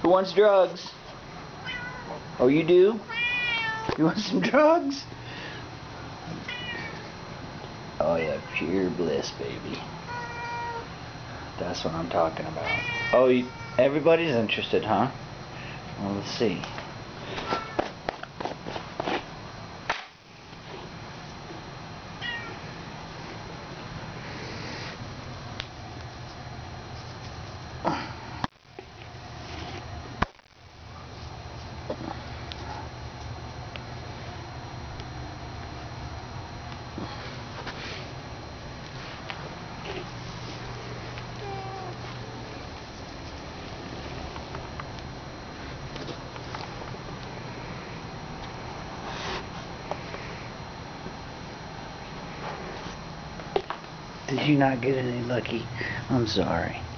Who wants drugs? Oh, you do? You want some drugs? Oh yeah, pure bliss, baby. That's what I'm talking about. Oh, everybody's interested, huh? Well, let's see. Did you not get any lucky? I'm sorry.